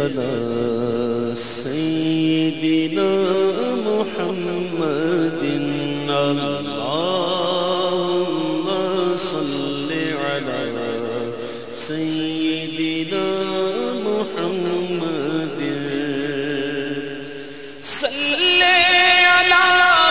على سيدنا محمد اللهم صل على سيدنا محمد صل على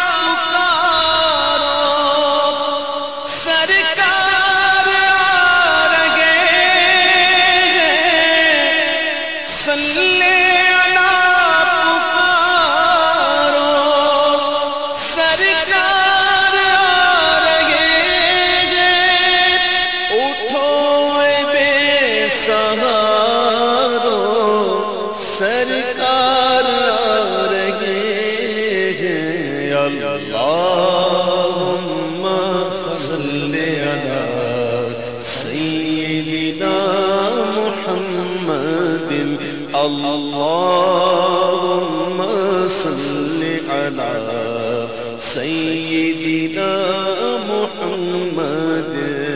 سرکار آ رہے ہیں اللہم صل علی سیدنا محمد اللہم صل علی سیدنا محمد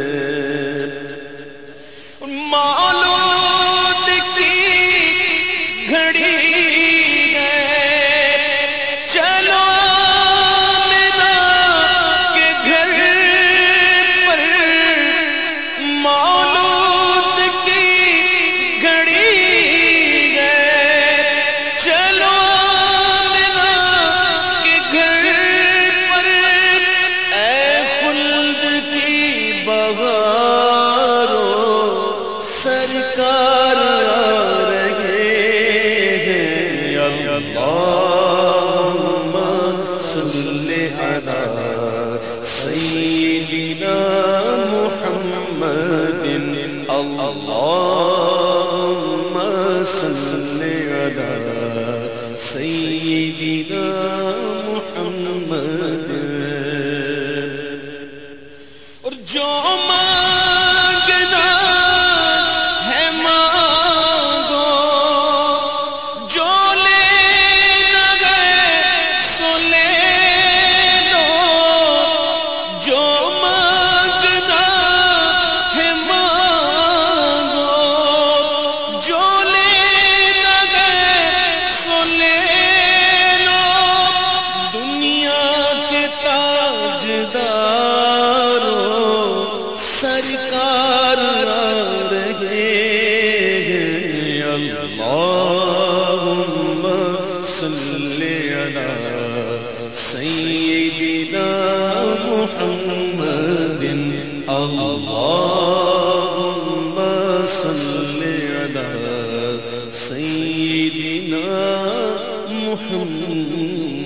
سرکار آ رہے ہیں اللہم صل علی سیدنا محمد اللہم صل علی سیدنا محمد اور جو سرکار آ رہے ہیں اللہم صل علی سیدنا محمد اللہم صل علی سیدنا محمد